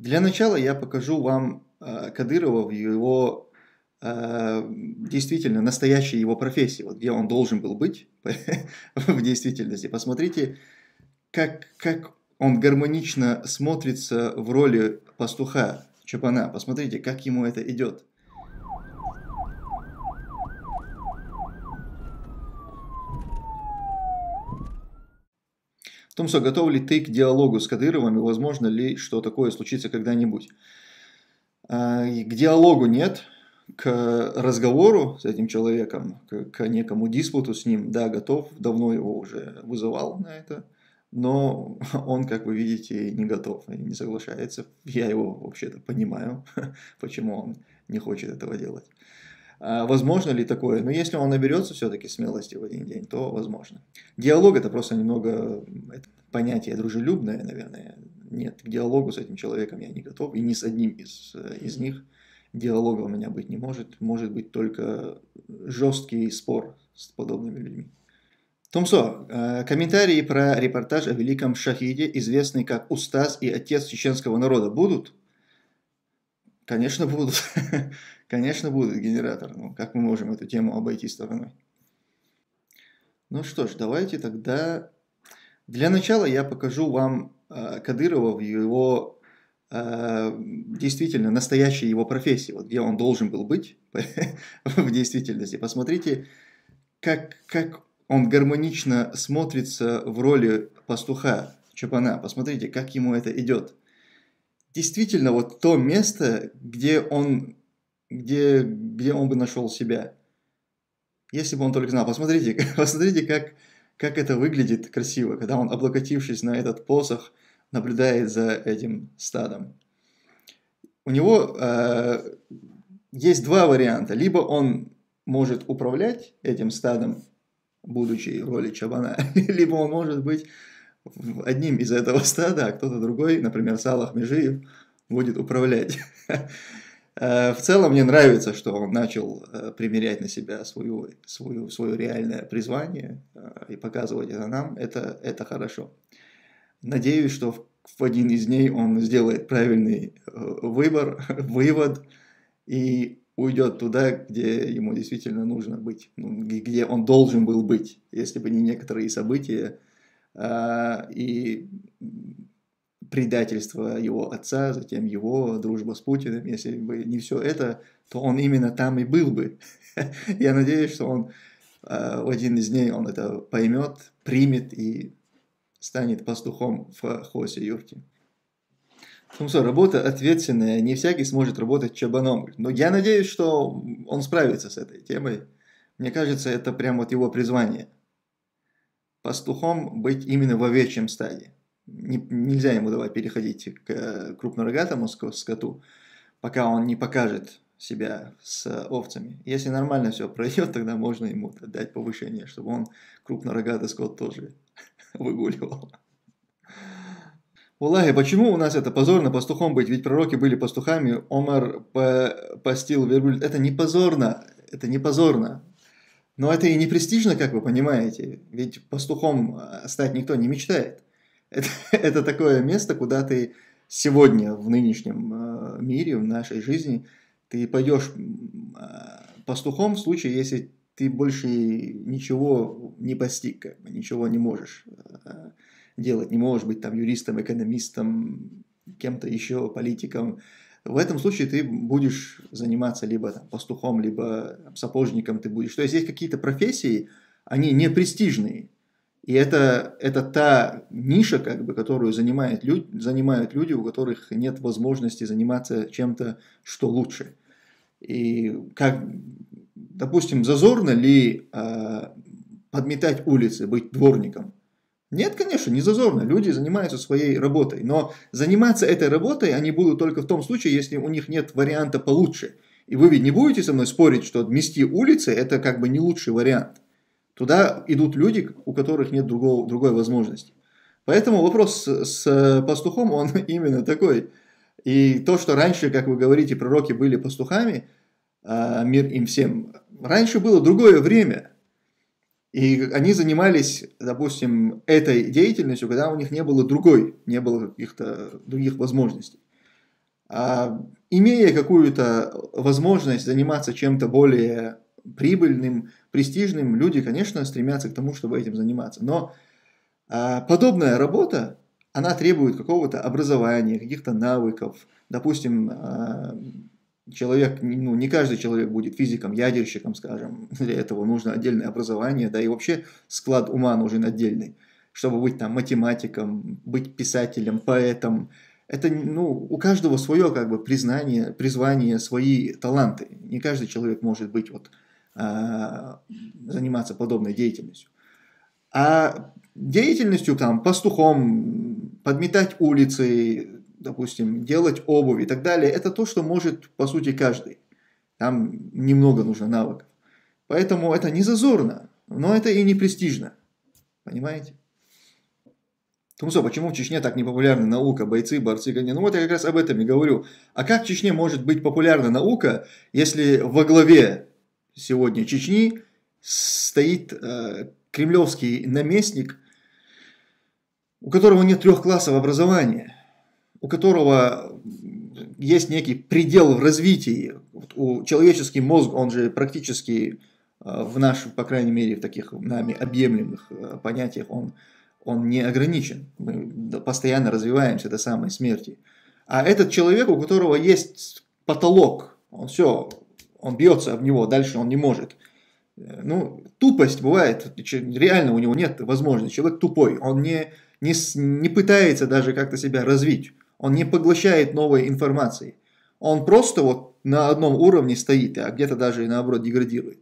Для начала я покажу вам Кадырова в его действительно настоящей его профессии, вот где он должен был быть в действительности. Посмотрите, как он гармонично смотрится в роли пастуха Чапана. Посмотрите, как ему это идет. Томсо, готов ли ты к диалогу с Кадыровым, и возможно ли, что такое случится когда-нибудь? К диалогу нет, к разговору с этим человеком, к некому диспуту с ним, да, готов, давно его уже вызывал на это, но он, как вы видите, не готов и не соглашается. Я его вообще-то понимаю, почему он не хочет этого делать. Возможно ли такое? Но если он наберется все-таки смелости в один день, то возможно. Диалог это просто немного это понятие дружелюбное, наверное. Нет, к диалогу с этим человеком я не готов, и ни с одним из них диалога у меня быть не может. Может быть только жесткий спор с подобными людьми. Томсо, комментарии про репортаж о великом шахиде, известный как Устаз и отец чеченского народа, будут? Конечно, будут. Конечно, будут, генератор. Ну, как мы можем эту тему обойти стороной? Ну что ж, давайте тогда... Для начала я покажу вам Кадырова в его действительно настоящей его профессии, вот где он должен был быть в действительности. Посмотрите, как он гармонично смотрится в роли пастуха Чапана. Посмотрите, как ему это идет. Действительно, вот то место, где он бы нашел себя. Если бы он только знал. Посмотрите, посмотрите, как это выглядит красиво, когда он, облокотившись на этот посох, наблюдает за этим стадом. У него есть два варианта. Либо он может управлять этим стадом, будучи в роли чабана, либо он может быть одним из этого стада, а кто-то другой, например, Салах Межиев, будет управлять. В целом мне нравится, что он начал примерять на себя свое реальное призвание и показывать это нам. Это хорошо. Надеюсь, что в один из дней он сделает правильный вывод и уйдет туда, где ему действительно нужно быть, где он должен был быть, если бы не некоторые события и предательство его отца, затем его дружба с Путиным. Если бы не все это, то он именно там и был бы. Я надеюсь, что он в один из дней он это поймет, примет и станет пастухом в Хосе-Юрте. Тумсо, работа ответственная, не всякий сможет работать чабаном. Но я надеюсь, что он справится с этой темой. Мне кажется, это прям вот его призвание. Пастухом быть именно в овечьем стаде. Нельзя ему давать переходить к крупнорогатому скоту, пока он не покажет себя с овцами. Если нормально все пройдет, тогда можно ему дать повышение, чтобы он крупнорогатый скот тоже выгуливал. Уллахи, почему у нас это позорно пастухом быть? Ведь пророки были пастухами, Омар постил верблюд. Это не позорно, это не позорно. Но это и не престижно, как вы понимаете. Ведь пастухом стать никто не мечтает. Это такое место, куда ты сегодня в нынешнем мире, в нашей жизни, ты пойдешь пастухом в случае, если ты больше ничего не постиг, как бы, ничего не можешь делать, не можешь быть там юристом, экономистом, кем-то еще, политиком. В этом случае ты будешь заниматься либо там, пастухом, либо там, сапожником ты будешь. То есть есть какие-то профессии, они не престижные. И это та ниша, как бы, которую занимают люди, у которых нет возможности заниматься чем-то, что лучше. И как, допустим, зазорно ли подметать улицы, быть дворником? Нет, конечно, не зазорно. Люди занимаются своей работой. Но заниматься этой работой они будут только в том случае, если у них нет варианта получше. И вы ведь не будете со мной спорить, что мести улицы – это как бы не лучший вариант. Туда идут люди, у которых нет другой возможности. Поэтому вопрос с пастухом, он именно такой. И то, что раньше, как вы говорите, пророки были пастухами, мир им всем, раньше было другое время. И они занимались, допустим, этой деятельностью, когда у них не было не было каких-то других возможностей. Имея какую-то возможность заниматься чем-то более прибыльным, престижным, люди, конечно, стремятся к тому, чтобы этим заниматься. Но подобная работа, она требует какого-то образования, каких-то навыков. Допустим, человек, ну, не каждый человек будет физиком, ядерщиком, скажем. Для этого нужно отдельное образование, да и вообще склад ума нужен отдельный, чтобы быть там математиком, быть писателем, поэтом. Это, ну, у каждого свое как бы призвание, свои таланты. Не каждый человек может быть вот заниматься подобной деятельностью. А деятельностью там пастухом, подметать улицы, допустим, делать обувь и так далее, это то, что может по сути каждый. Там немного нужно навыков. Поэтому это не зазорно, но это и не престижно. Понимаете? Тумсо, почему в Чечне так не популярна наука, бойцы, борцы, гони? Ну вот я как раз об этом и говорю. А как в Чечне может быть популярна наука, если во главе сегодня Чечни стоит кремлевский наместник, у которого нет 3 классов образования, у которого есть некий предел в развитии. У человеческий мозг, он же практически в наших, по крайней мере, в таких нами объемлемых понятиях, он не ограничен. Мы постоянно развиваемся до самой смерти. А этот человек, у которого есть потолок, он бьется об него, дальше он не может. Ну, тупость бывает, реально у него нет возможности. Человек тупой, он не пытается даже как-то себя развить. Он не поглощает новой информации. Он просто вот на одном уровне стоит, а где-то даже наоборот деградирует.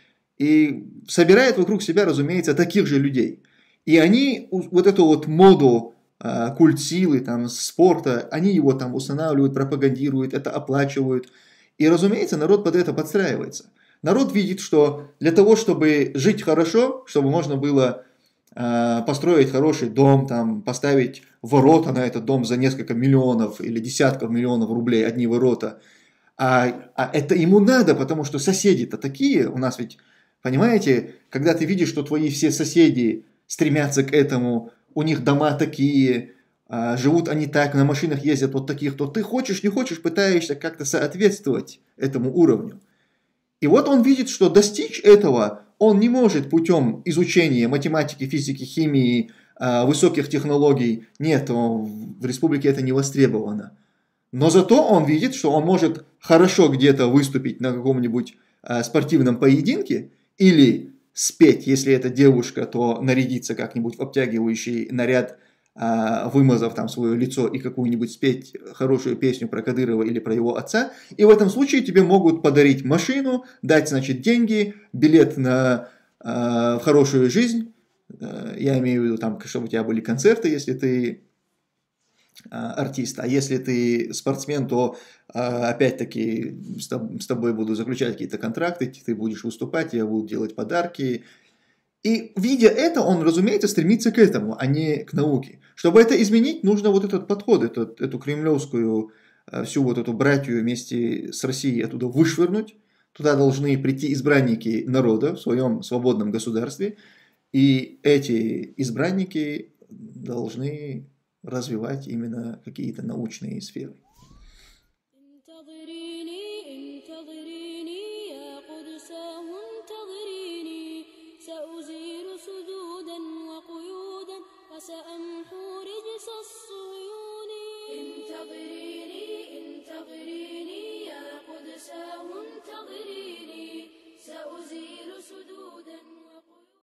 И собирает вокруг себя, разумеется, таких же людей. И они вот эту вот моду, культ силы, там, спорта, они его там устанавливают, пропагандируют, это оплачивают. И, разумеется, народ под это подстраивается. Народ видит, что для того, чтобы жить хорошо, чтобы можно было построить хороший дом, там, поставить ворота на этот дом за несколько миллионов или десятков миллионов рублей, одни ворота, а это ему надо, потому что соседи-то такие, у нас ведь, понимаете, когда ты видишь, что твои все соседи стремятся к этому, у них дома такие, живут они так, на машинах ездят вот таких, то ты хочешь, не хочешь, пытаешься как-то соответствовать этому уровню. И вот он видит, что достичь этого он не может путем изучения математики, физики, химии, высоких технологий. Нет, в республике это не востребовано. Но зато он видит, что он может хорошо где-то выступить на каком-нибудь спортивном поединке или спеть, если это девушка, то нарядиться как-нибудь в обтягивающий наряд, вымазав там свое лицо и какую-нибудь спеть хорошую песню про Кадырова или про его отца. И в этом случае тебе могут подарить машину, дать, значит, деньги, билет в хорошую жизнь. Я имею в виду, там, чтобы у тебя были концерты, если ты артист. А если ты спортсмен, то опять-таки с тобой будут заключать какие-то контракты, ты будешь выступать, тебе будут делать подарки. И видя это, он, разумеется, стремится к этому, а не к науке. Чтобы это изменить, нужно вот этот подход, эту кремлевскую, всю вот эту братью вместе с Россией оттуда вышвырнуть. Туда должны прийти избранники народа в своем свободном государстве. И эти избранники должны развивать именно какие-то научные сферы. سأمحو رجس الصهيون انتظريني